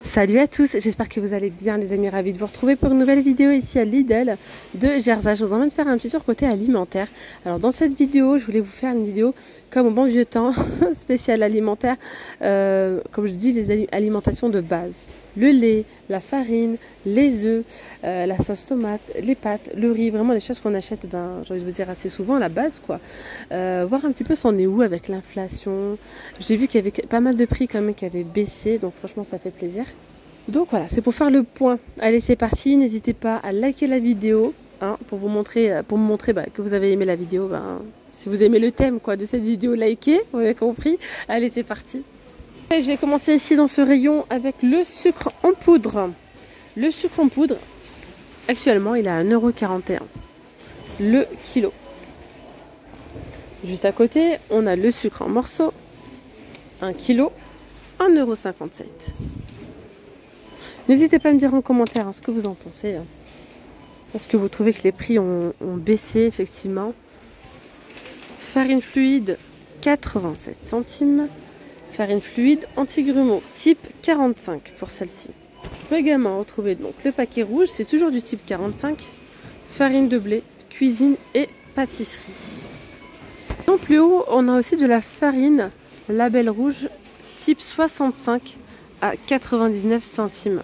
Salut à tous, j'espère que vous allez bien les amis, ravis de vous retrouver pour une nouvelle vidéo ici à Lidl de Jersey. Je vous emmène faire un petit tour côté alimentaire. Alors dans cette vidéo, je voulais vous faire une vidéo comme au bon vieux temps, spéciale alimentaire, comme je dis, les alimentations de base. Le lait, la farine, les œufs, la sauce tomate, les pâtes, le riz, vraiment les choses qu'on achète, j'ai envie de vous dire assez souvent à la base quoi. Voir un petit peu c'en est où avec l'inflation. J'ai vu qu'il y avait pas mal de prix quand même qui avaient baissé, donc franchement ça fait plaisir. Donc voilà, c'est pour faire le point. Allez, c'est parti. N'hésitez pas à liker la vidéo pour me montrer que vous avez aimé la vidéo. Si vous aimez le thème de cette vidéo, likez, vous avez compris. Allez, c'est parti. Et je vais commencer ici dans ce rayon avec le sucre en poudre. Le sucre en poudre, actuellement, il est à 1,41 € le kilo. Juste à côté, on a le sucre en morceaux, 1 kg, 1,57 €. N'hésitez pas à me dire en commentaire ce que vous en pensez. Est-ce que vous trouvez que les prix ont baissé effectivement? Farine fluide, 87 centimes. Farine fluide anti-grumeaux, type 45 pour celle-ci. On peut également retrouver donc le paquet rouge, c'est toujours du type 45. Farine de blé, cuisine et pâtisserie. En plus haut, on a aussi de la farine label rouge, type 65 à 99 centimes.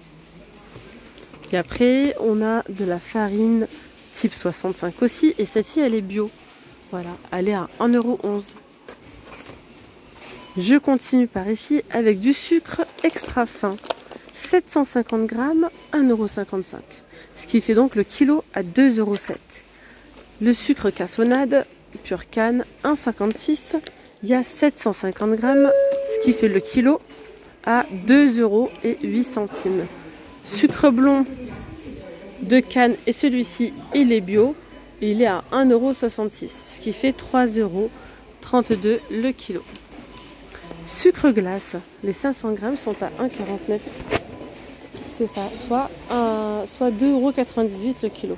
Et après, on a de la farine type 65 aussi. Et celle-ci, elle est bio. Voilà, elle est à 1,11 €. Je continue par ici avec du sucre extra fin. 750 grammes, 1,55 €. Ce qui fait donc le kilo à 2,07 €. Le sucre cassonade, pure canne, 1,56 €. Il y a 750 grammes, ce qui fait le kilo à 2,08 €. Sucre blond de canne, et celui-ci il est bio, et il est à 1,66 €, ce qui fait 3,32 € le kilo. Sucre glace, les 500 grammes sont à 1,49 €. C'est ça, soit 2,98 € le kilo.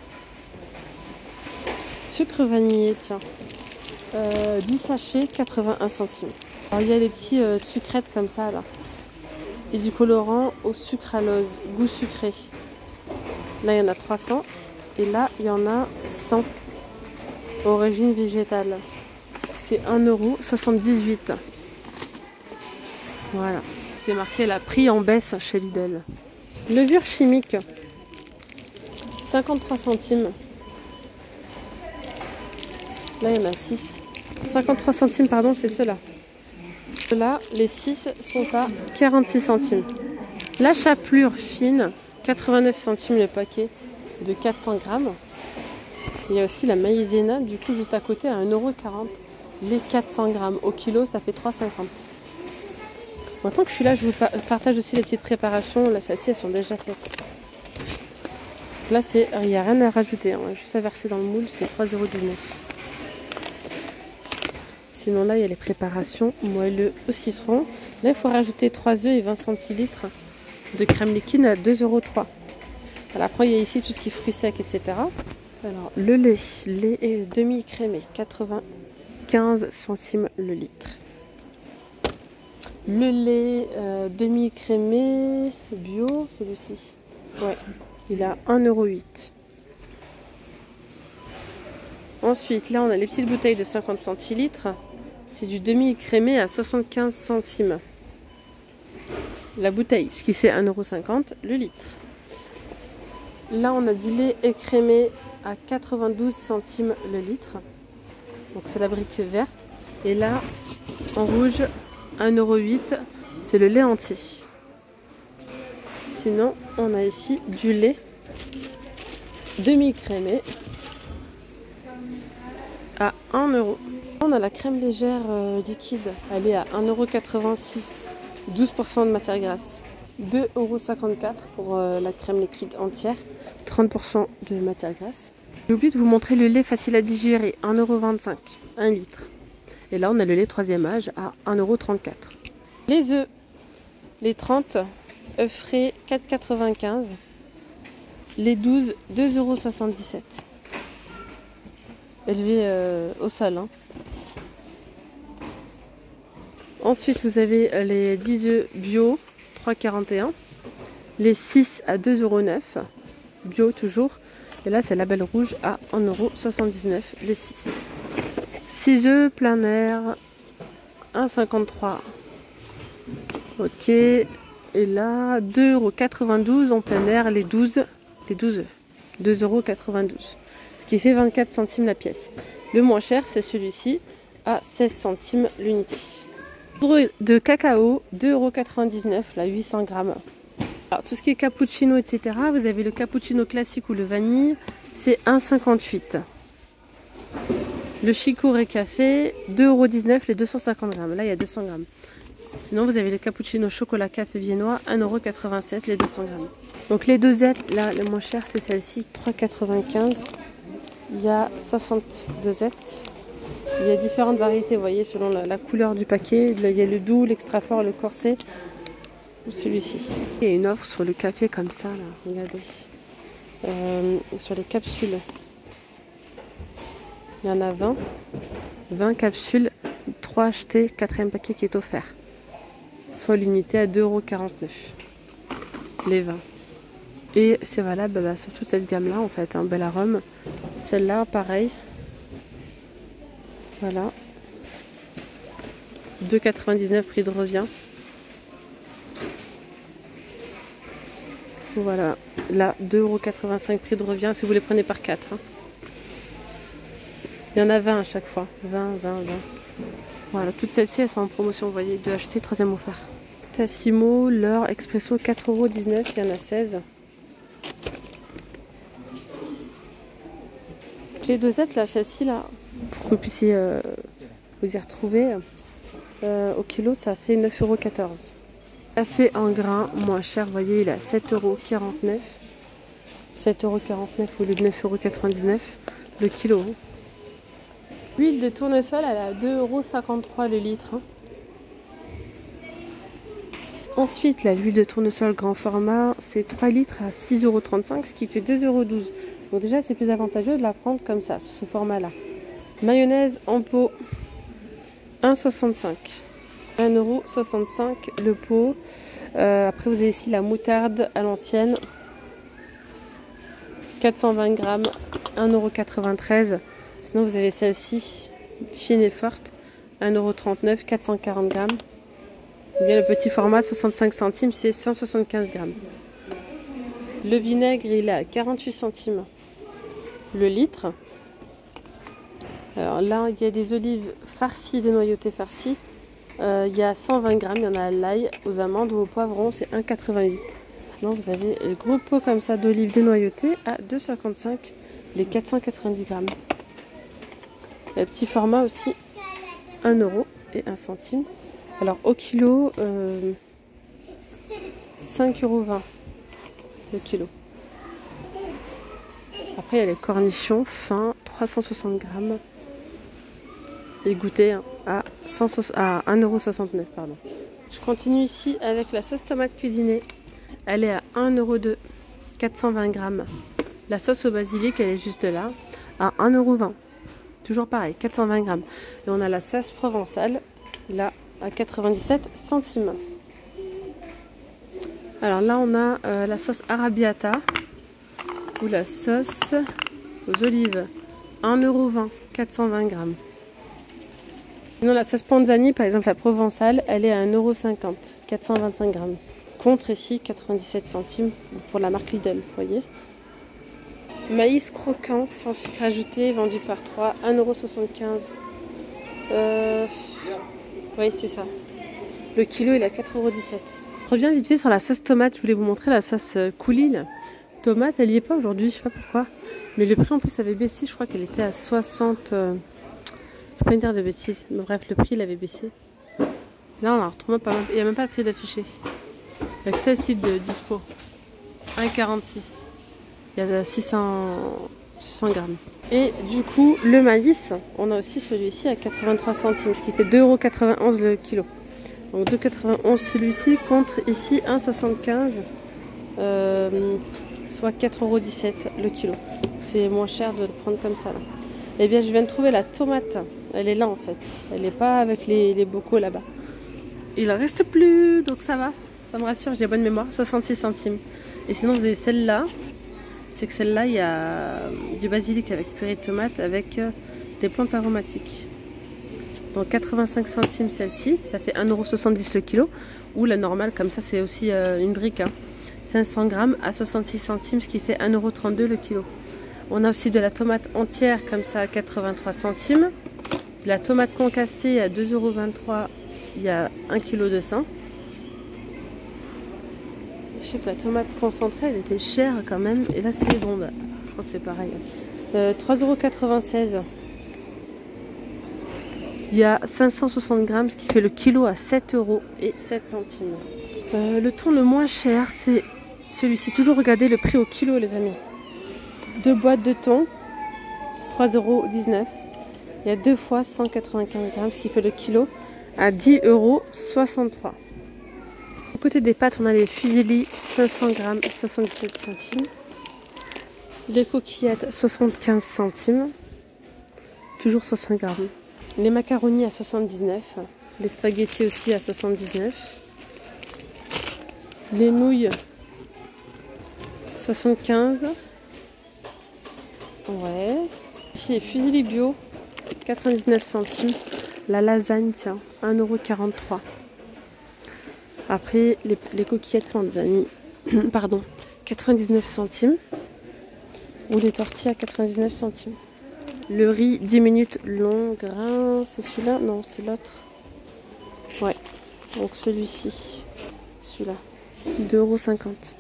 Sucre vanillé, tiens, 10 sachets, 81 centimes. Alors il y a les petits sucrètes comme ça là. Et du colorant au sucralose, goût sucré. Là, il y en a 300. Et là, il y en a 100. Origine végétale. C'est 1,78 €. Voilà. C'est marqué la prix en baisse chez Lidl. Levure chimique. 53 centimes. Là, il y en a 6. 53 centimes, pardon, c'est ceux-là. Là, les 6 sont à 46 centimes. La chapelure fine, 89 centimes le paquet de 400 grammes. Il y a aussi la maïzena, du coup, juste à côté, à 1,40 € les 400 grammes. Au kilo, ça fait 3,50 €. Maintenant que je suis là, je vous partage aussi les petites préparations. Là, celles-ci, elles sont déjà faites. Là, il n'y a rien à rajouter. Juste à verser dans le moule, c'est 3,19 €. Sinon là, il y a les préparations moelleux au citron. Là, il faut rajouter 3 œufs et 20 centilitres de crème liquide à 2,03 €. Alors après, il y a ici tout ce qui est fruits secs, etc. Alors, le lait est demi-crémé, 95 centimes le litre. Le lait demi-crémé bio, celui-ci. Ouais, il est à 1,08 €. Ensuite, là, on a les petites bouteilles de 50 centilitres. C'est du demi-crémé à 75 centimes. La bouteille, ce qui fait 1,50 € le litre. Là, on a du lait écrémé à 92 centimes le litre. Donc, c'est la brique verte. Et là, en rouge, 1,08 €, c'est le lait entier. Sinon, on a ici du lait demi-crémé à 1 €. On a la crème légère liquide, elle est à 1,86 €, 12% de matière grasse. 2,54 € pour la crème liquide entière, 30% de matière grasse. J'ai oublié de vous montrer le lait facile à digérer, 1,25 €, 1 litre. Et là, on a le lait troisième âge à 1,34 €. Les œufs, les 30, œufs frais, 4,95 €. Les 12, 2,77 €. Élevé au sol. Ensuite, vous avez les 10 œufs bio, 3,41 €. Les 6 à 2,09 €. Bio toujours. Et là, c'est Label Rouge à 1,79 € les 6. 6 œufs plein air, 1,53 €. Ok. Et là, 2,92 € en plein air, les 12 œufs. 2,92 €. Ce qui fait 24 centimes la pièce. Le moins cher, c'est celui-ci, à 16 centimes l'unité. Poudre de cacao, 2,99 € la 800 grammes. Alors, tout ce qui est cappuccino, etc., vous avez le cappuccino classique ou le vanille, c'est 1,58 €. Le chicorée café, 2,19 € les 250 grammes. Là, il y a 200 grammes. Sinon, vous avez le cappuccino chocolat café viennois, 1,87 € les 200 grammes. Donc, les dosettes, là, le moins cher, c'est celle-ci, 3,95 €. Il y a 60 dosettes. Il y a différentes variétés, vous voyez, selon la couleur du paquet. Il y a le doux, l'extra fort, le corset. Ou celui-ci. Il y a une offre sur le café comme ça, là. Regardez. Sur les capsules. Il y en a 20. 20 capsules, 3 achetées, 4e paquet qui est offert. Soit l'unité à 2,49 €. Les 20. Et c'est valable sur toute cette gamme-là, en fait, un bel arôme. Celle-là, pareil. Voilà. 2,99 € prix de revient. Voilà, là 2,85 € prix de revient si vous les prenez par 4. Hein. Il y en a 20 à chaque fois. 20. Voilà, toutes celles-ci elles sont en promotion, vous voyez, 2 achetés, 3e offert. Tassimo, l'heure, expresso, 4,19 €, il y en a 16. Les dosettes, là, celle-ci, là, pour que vous puissiez vous y retrouver, au kilo, ça fait 9,14 €. Café en grains moins cher, vous voyez, il est à 7,49 €. 7,49 € au lieu de 9,99 € le kilo. L'huile de tournesol, elle est à 2,53 € le litre. Ensuite, l'huile de tournesol grand format, c'est 3 litres à 6,35 €, ce qui fait 2,12 €. Donc déjà, c'est plus avantageux de la prendre comme ça, sous ce format-là. Mayonnaise en pot, 1,65 €. 1,65 € le pot. Après, vous avez ici la moutarde à l'ancienne. 420 grammes, 1,93 €. Sinon, vous avez celle-ci, fine et forte, 1,39 €, 440 grammes. Et bien, le petit format, 65 centimes, c'est 175 grammes. Le vinaigre, il est à 48 centimes le litre. Alors là, il y a des olives farcies, des noyautés farcies. Il y a 120 grammes, il y en a à l'ail, aux amandes ou au poivron, c'est 1,88 €. Non, vous avez le gros pot comme ça d'olives dénoyautées à 2,55 € les 490 grammes. Le petit format aussi, 1 € et 1 centime. Alors au kilo, 5,20 € le kilo. Après, il y a les cornichons fins, 360 grammes. Égoutté à 1,69 €. Pardon. Je continue ici avec la sauce tomate cuisinée. Elle est à 1,02 €, 420 grammes. La sauce au basilic, elle est juste là, à 1,20 €. Toujours pareil, 420 grammes. Et on a la sauce provençale, là, à 97 centimes. Alors là, on a la sauce arrabbiata ou la sauce aux olives. 1,20 €, 420 grammes. Sinon, la sauce panzani, par exemple la provençale, elle est à 1,50 €, 425 grammes. Contre ici 97 centimes pour la marque Lidl, vous voyez. Maïs croquant sans sucre ajouté, vendu par 3, 1,75 €. Oui, c'est ça. Le kilo, il est à 4,17 €. Je reviens vite fait sur la sauce tomate. Je voulais vous montrer la sauce coulis. Là. Tomate, elle n'y est pas aujourd'hui, je sais pas pourquoi. Mais le prix en plus avait baissé, je crois qu'elle était à 60. Je ne vais pas dire de bêtises, mais bref, le prix il avait baissé. Là, on la retrouve pas mal. Il n'y a même pas le prix d'affiché. Il n'y a que celle-ci de dispo. 1,46 €. Il y a 600 grammes. Et du coup, le maïs, on a aussi celui-ci à 83 centimes, ce qui fait 2,91 € le kilo. Donc 2,91 € celui-ci contre ici 1,75 €, soit 4,17 € le kilo. C'est moins cher de le prendre comme ça là. Eh bien, je viens de trouver la tomate. Elle est là en fait. Elle n'est pas avec les bocaux là-bas. Il en reste plus, donc ça va. ça me rassure, j'ai bonne mémoire, 66 centimes. Et sinon, vous avez celle-là. C'est que celle-là, il y a du basilic avec purée de tomate avec des plantes aromatiques. Donc 85 centimes celle-ci, ça fait 1,70 € le kilo. Ou la normale, comme ça, c'est aussi une brique. Hein. 500 grammes à 66 centimes, ce qui fait 1,32 € le kilo. On a aussi de la tomate entière, comme ça, à 83 centimes. De la tomate concassée à 2,23 €, il y a 1 kg de 100. Je sais que la tomate concentrée, elle était chère quand même. Et là, c'est bon, bah, je crois que c'est pareil. 3,96 €. Il y a 560 grammes, ce qui fait le kilo à 7,07 €. Le thon le moins cher, c'est celui-ci. Toujours regardez le prix au kilo, les amis. 2 boîtes de thon, 3,19 €. Il y a 2 fois 195 grammes, ce qui fait le kilo à 10,63 €. Au côté des pâtes, on a les fusilli 500 grammes, 77 centimes. Les coquillettes, 75 centimes. Toujours 105 grammes. Les macaronis à 79. Les spaghettis aussi à 79. Les nouilles, 75. Ouais. Ici les fusilli bio, 99 centimes. La lasagne, tiens, 1,43 €. Après, les coquillettes panzani, pardon, 99 centimes. Ou les tortillas à 99 centimes. Le riz 10 minutes long grain, c'est celui-là? Non, c'est l'autre. Ouais, donc celui-ci, celui-là, 2,50 €.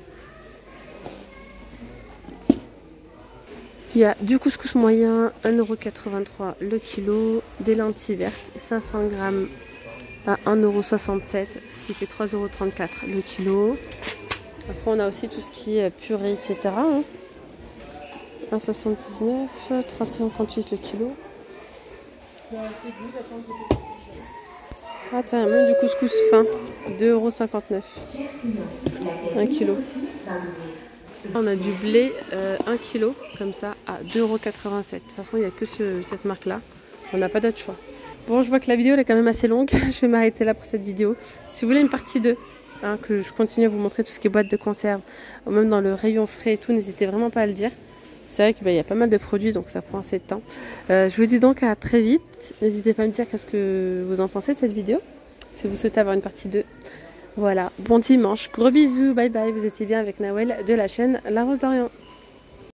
Il y a du couscous moyen, 1,83 € le kilo. Des lentilles vertes, 500 grammes à 1,67 €, ce qui fait 3,34 € le kilo. Après, on a aussi tout ce qui est purée, etc. Hein. 1,79 €, 358 le kilo. Ah, tiens, même du couscous fin, 2,59 €, 1 kilo. On a du blé 1 kg comme ça à 2,87 €. De toute façon, il n'y a que cette marque-là. On n'a pas d'autre choix. Bon, je vois que la vidéo elle est quand même assez longue. Je vais m'arrêter là pour cette vidéo. Si vous voulez une partie 2, hein, que je continue à vous montrer tout ce qui est boîte de conserve, ou même dans le rayon frais et tout, n'hésitez vraiment pas à le dire. C'est vrai qu'il y a pas mal de produits, donc ça prend assez de temps. Je vous dis donc à très vite. N'hésitez pas à me dire qu'est-ce que vous en pensez de cette vidéo. Si vous souhaitez avoir une partie 2. Voilà, bon dimanche, gros bisous, bye bye, vous étiez bien avec Nawel de la chaîne La Rose d'Orient.